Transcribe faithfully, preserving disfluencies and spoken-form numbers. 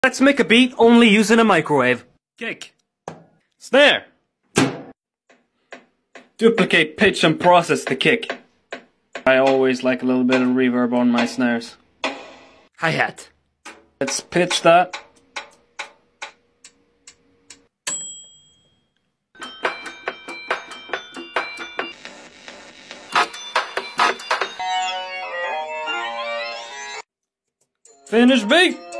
Let's make a beat only using a microwave. Kick. Snare. Duplicate pitch and process the kick. I always like a little bit of reverb on my snares. Hi-hat. Let's pitch that. Finish beat.